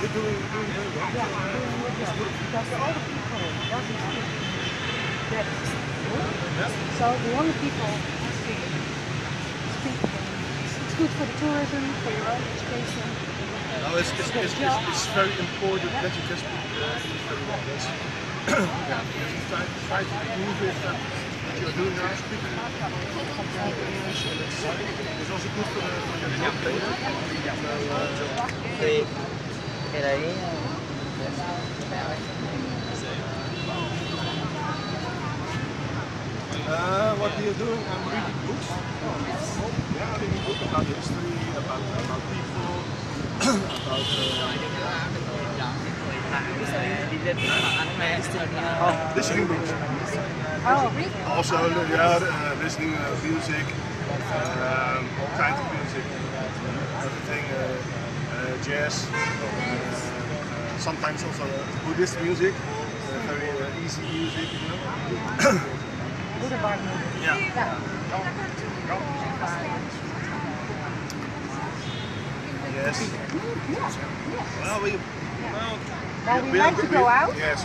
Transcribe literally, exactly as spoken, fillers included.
you're doing, doing very well. Yeah, I'm doing it well. Because all the people doesn't speak Dutch. Yeah. So the only people who speak speak it's good for the tourism, for your own education. No, it's, it's, it's, it's, it's very important that you can speak uh, English very well. That's, yeah, because you try, try to improve it, uh, what you're doing now, speaking English, and it's, uh, it's also good for, the, for your job later. So, uh, Thì cái đấy Uh, what we are doing, I'm reading books. Yeah, I'm reading books about history, about about people, about. Uh, listening books. Oh, Also, yeah, uh, listening uh, music, um, all kinds of music, everything, uh, uh, jazz, uh, uh, sometimes also uh, Buddhist music, uh, very uh, easy music, you know. Boulevard music. Yeah. Yeah. Yes. Well, we, well, Well, we we like are, to we, go out. Yes.